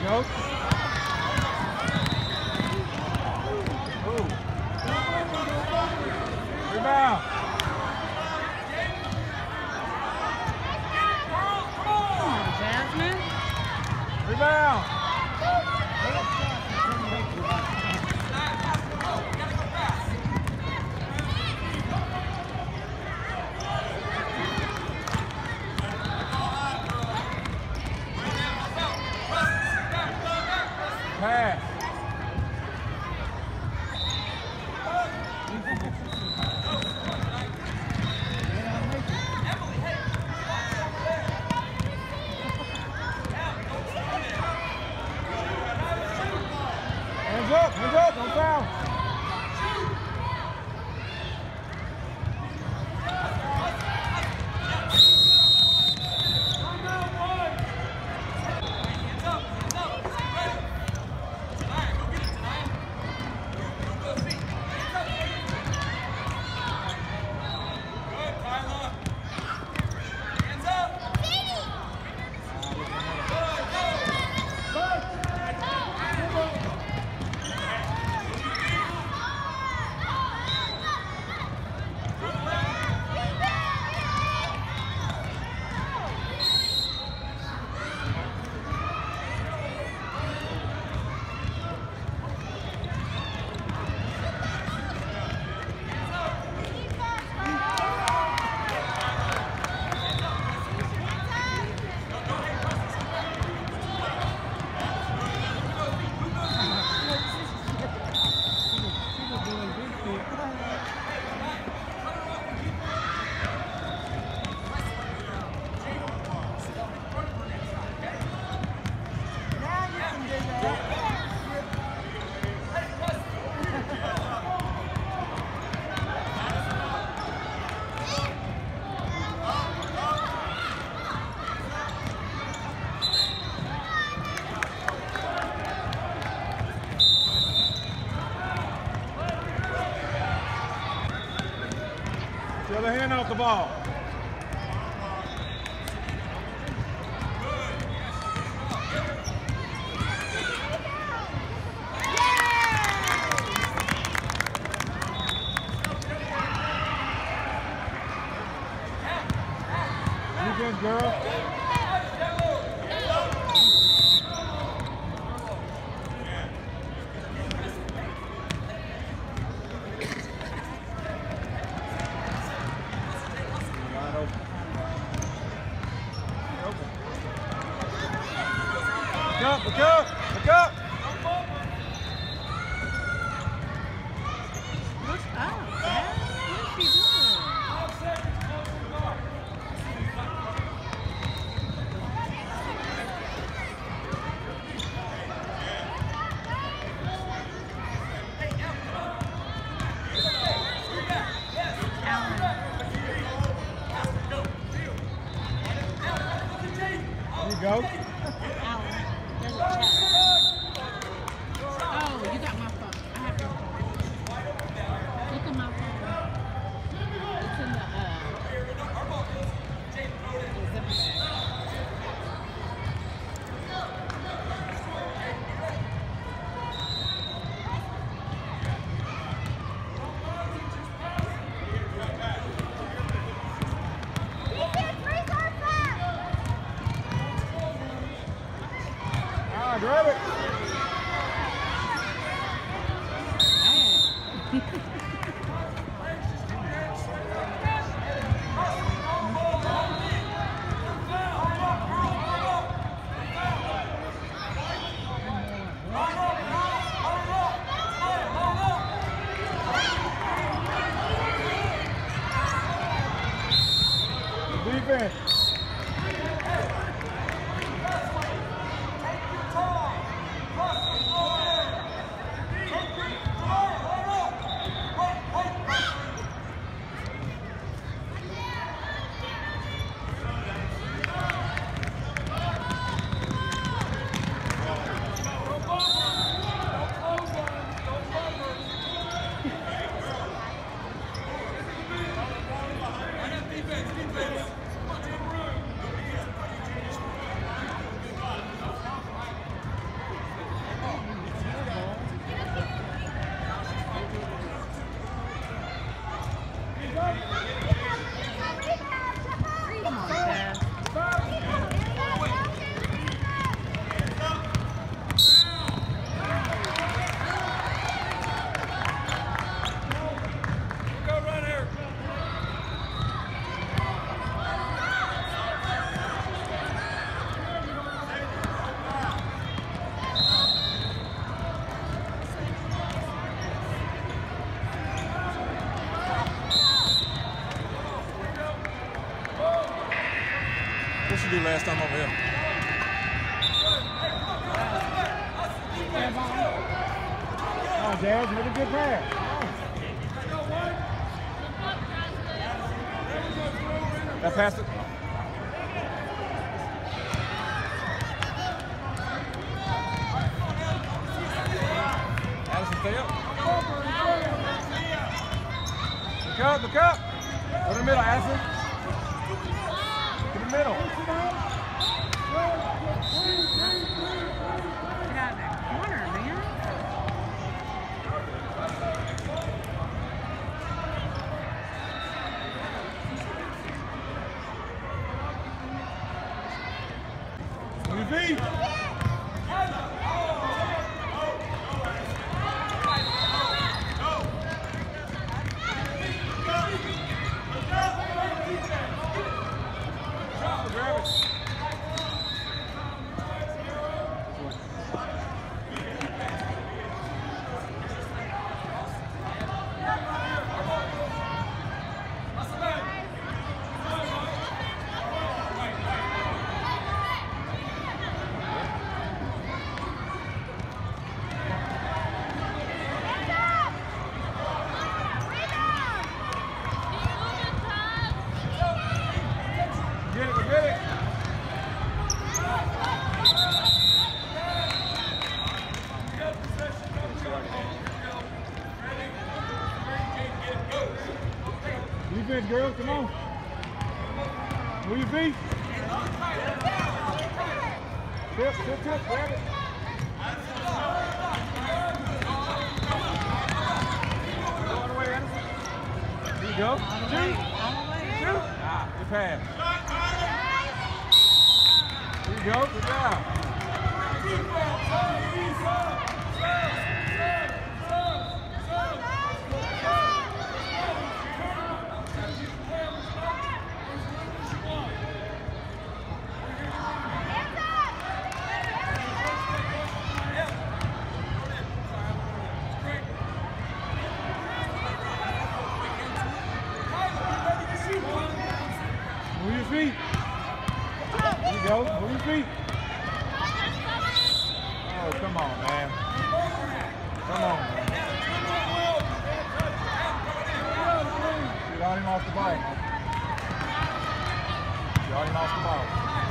Go. Rebound. Jazmine. Rebound. Pass. Hands up, don't foul. The other hand off the ball. You good, girl? Look up! Look up! What's up, man? What is she doing? There you go. Oh, you got my phone. I have your phone. Look at my phone. It's in the zipper bag. Grab it. Defense. passed on over here. Oh, Jazz, with a good pass. That passed it. Addison, stay up. Look up. Go to the middle, Addison. To the middle. Get out of that corner, man. Move your feet. Defense, girls, come on. Move your feet. Tip, grab it. Go all the way, Anderson. There you go. Shoot. Ah, good pass. There you go, good job. Move your feet. There you go. Move your feet. Oh, come on, man. Come on, man. You got him off the ball, man. You got him off the ball.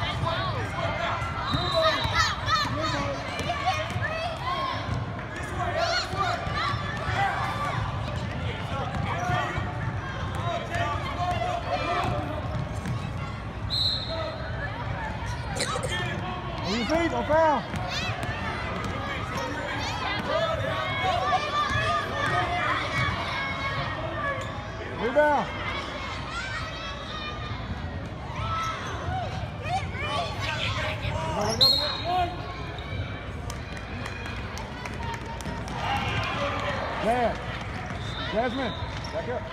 Move your feet, don't foul. Rebound. Jazmine, back up.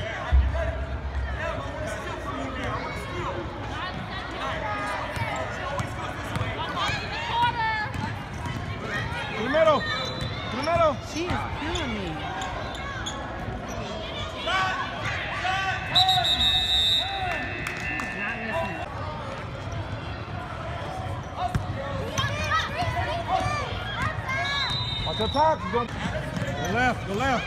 To the middle. To the middle. She is killing me. Watch your top. Go left. Go left.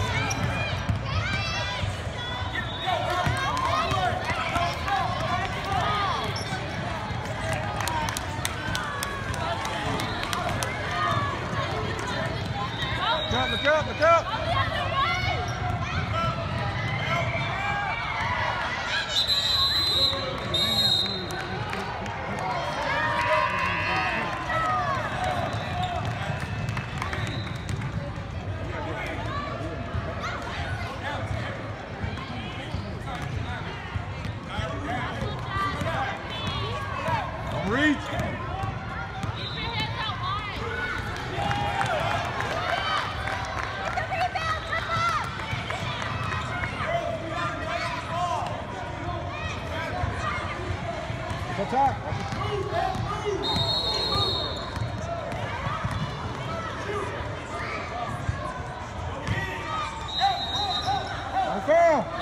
Look up, look up. Don't reach. Attack. Foul.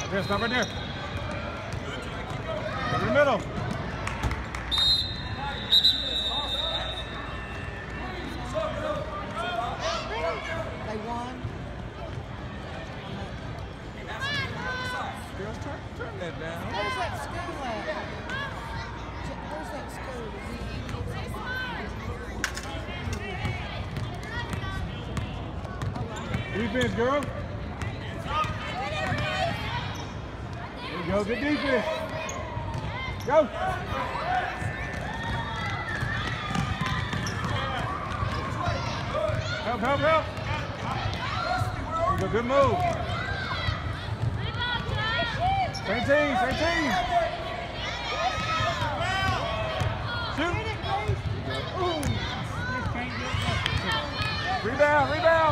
there, stop right there. Over the middle. They won. Girl, turn that down. Where's that school at? Where's that school? Defense, girl. There you go, good defense. Go. Help, help, help. There you go, good move. Same team, same team. Shoot. Ooh. Rebound, rebound.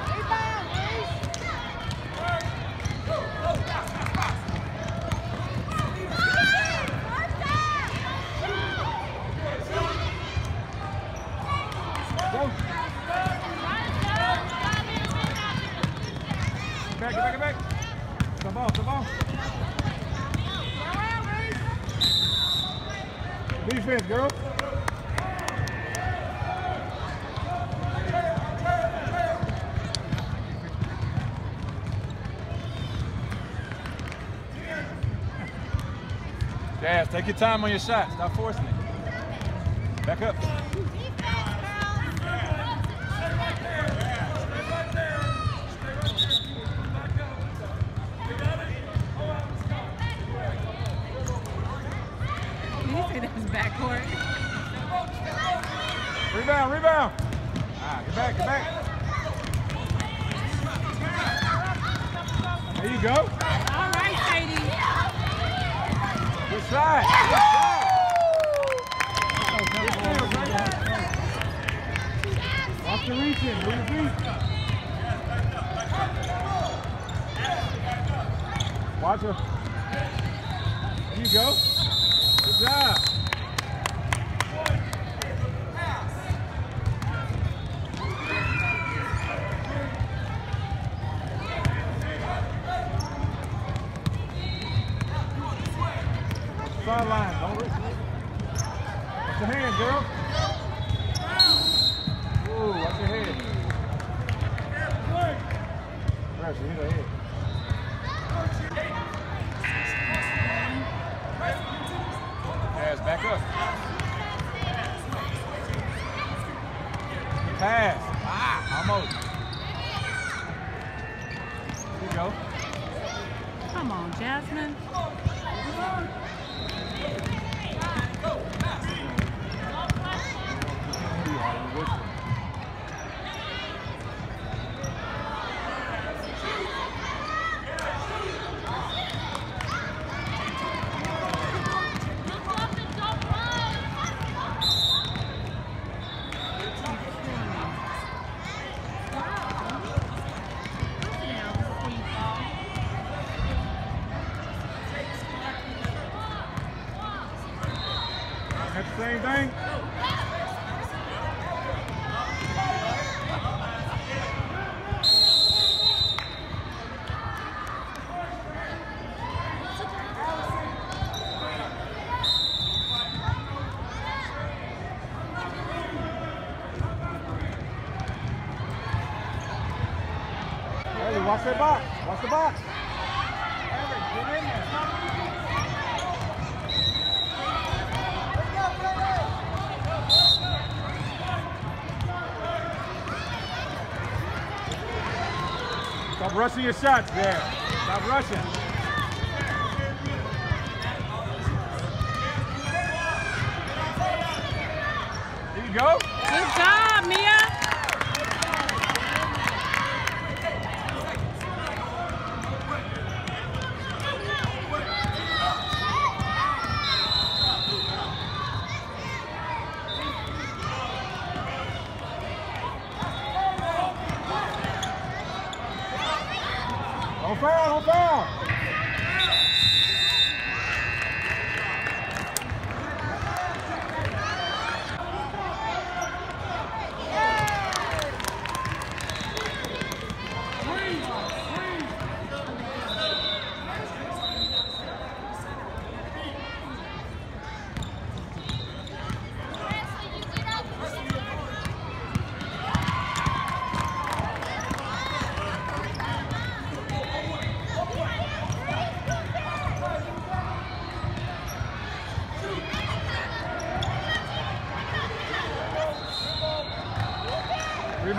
Get back, get back. Come on, come on. Defense, girl. Jazz, take your time on your shot. Stop forcing it. Back up. Backcourt. Rebound, rebound. Get back, get back. There you go. All right, Sadie. Good shot. Good shot. Watch the reaching. Move your feet. Watch her. There you go. Good job. Sideline, don't risk it. Watch your hand, girl. Ooh, watch your head. Pressure, hit her head. Pass, back up. Pass. Almost. There you go. Come on, Jazmine. That's the same thing. Hey, watch that box. Watch the box. Get in there. Stop rushing your shots there. Stop rushing. There you go. Good job, Mia. Don't foul, don't foul.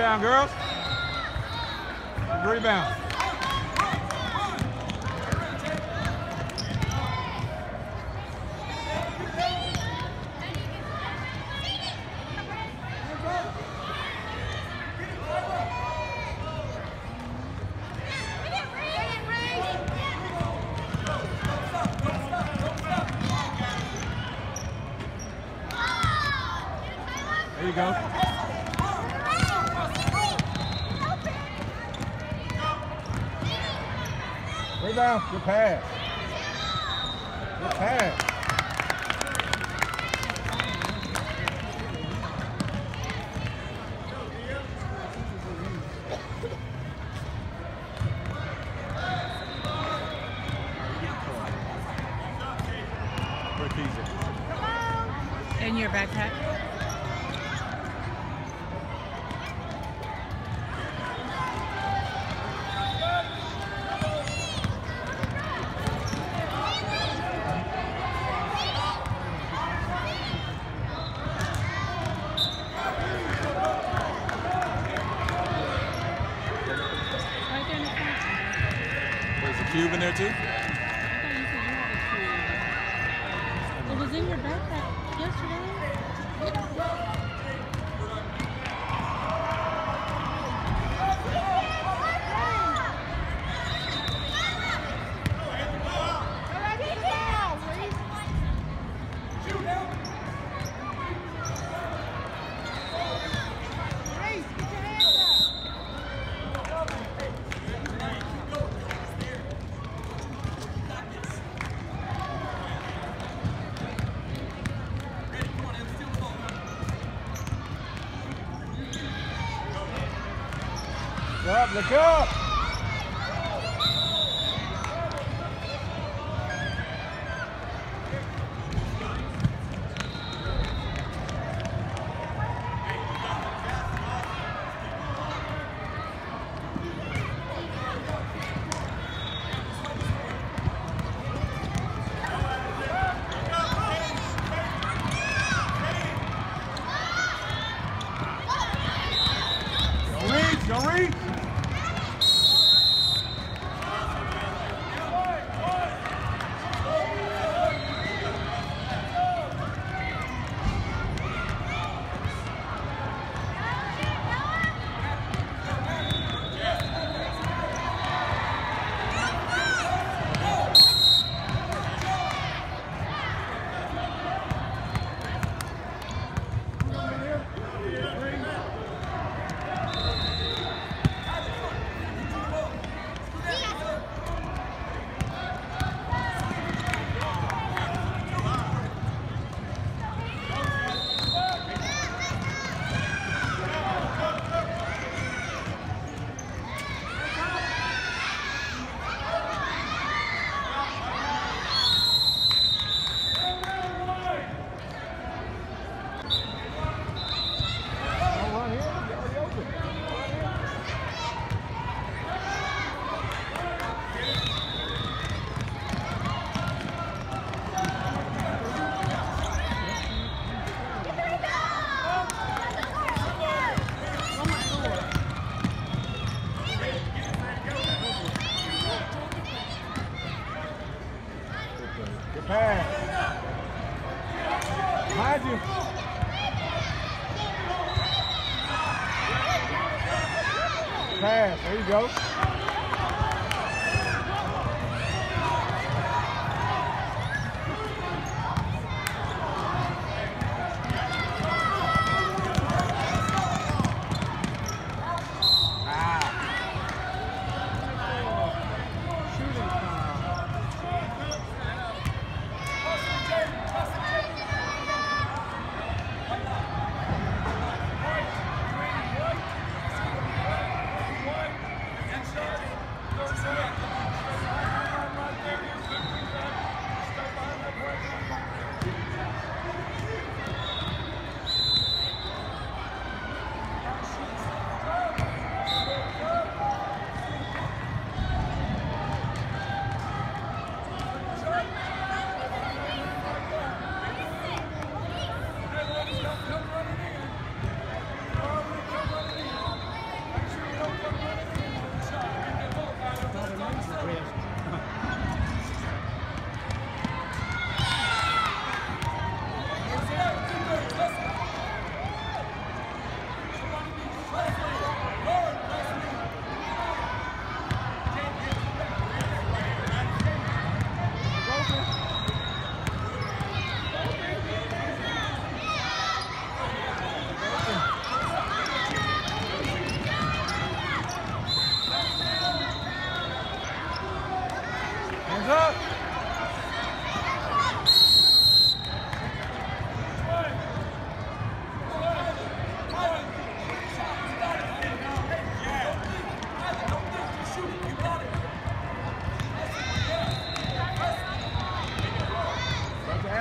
Rebound, girls. Rebound. There you go. Rebound. Good pass. Good pass. In your backpack. Cube in there too? I thought you said you had a cube. It was in your backpack yesterday. Look up! Don't reach! Pass. Behind you. Pass. There you go.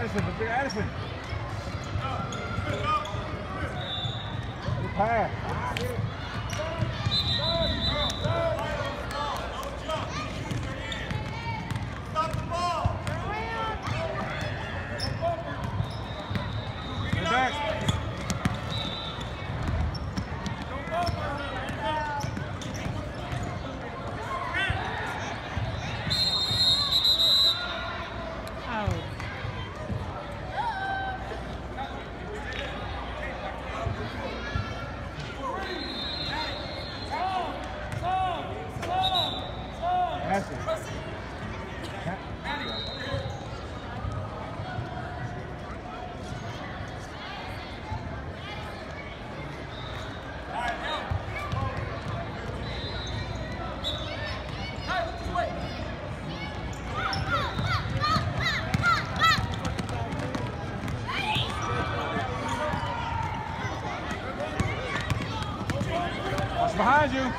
Addison, let's bring Addison. Good pass. Stop the ball. Get back. Watch behind you.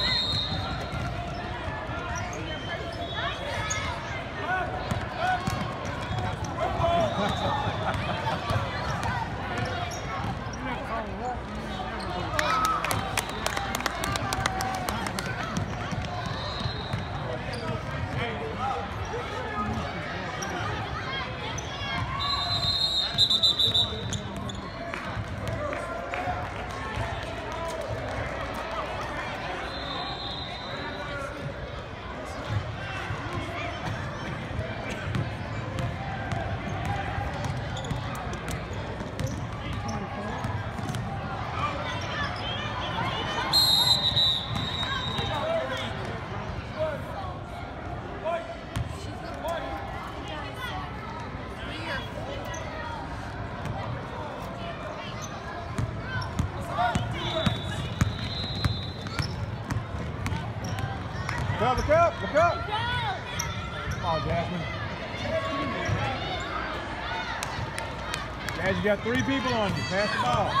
Look up, look up. Come on, Jazmine. Jazz, you got 3 people on you. Pass the ball.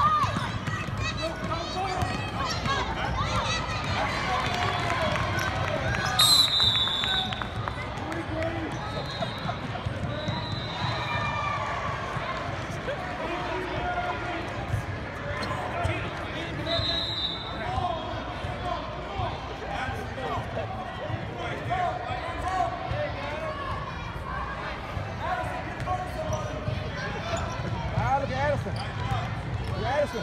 Addison.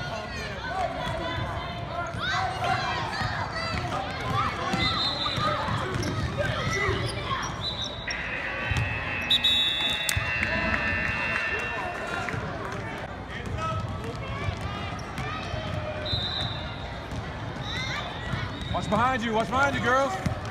Watch behind you, girls.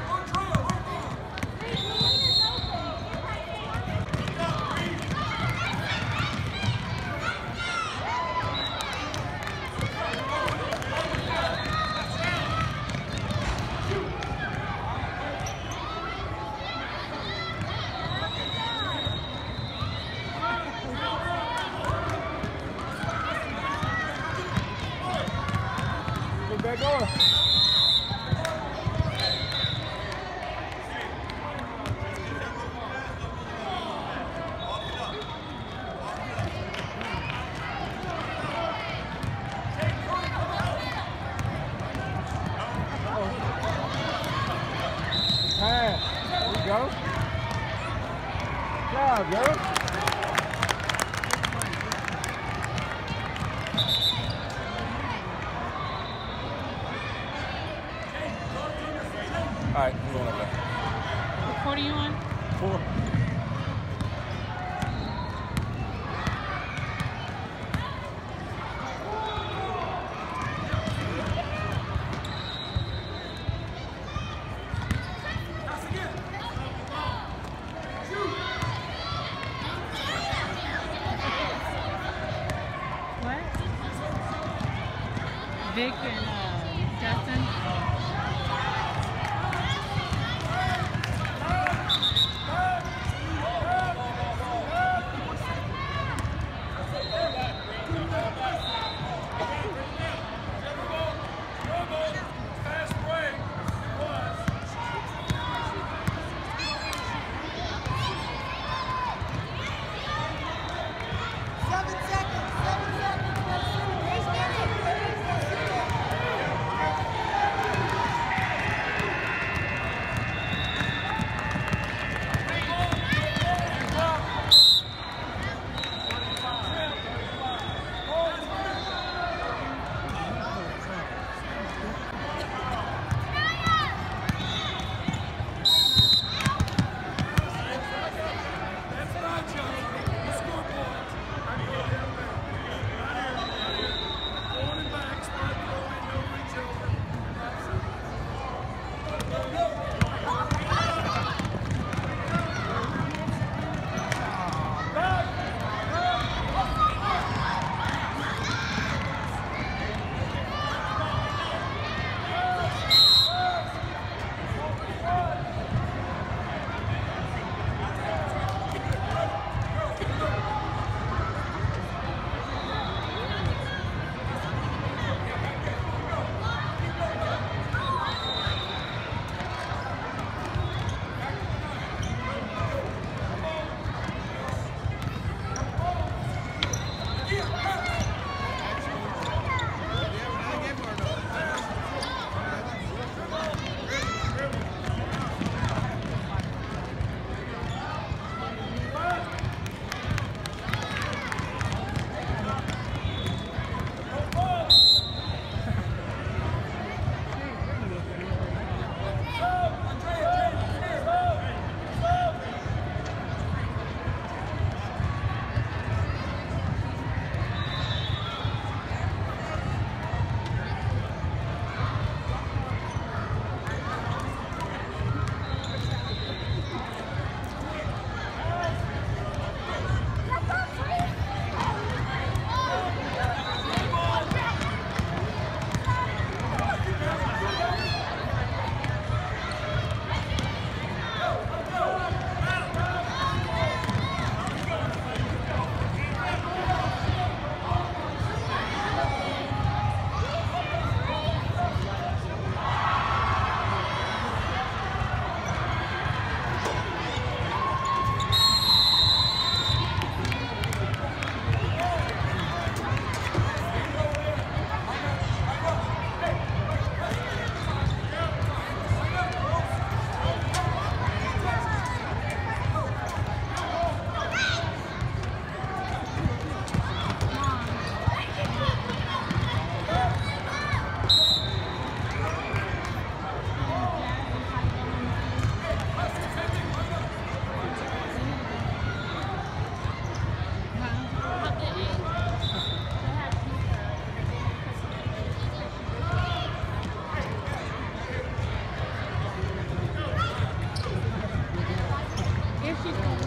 Get back going. Pass. There we go. Good job, girl. All right, I'm going up there. What court are you on? 4. What? Vic and Justin? She's going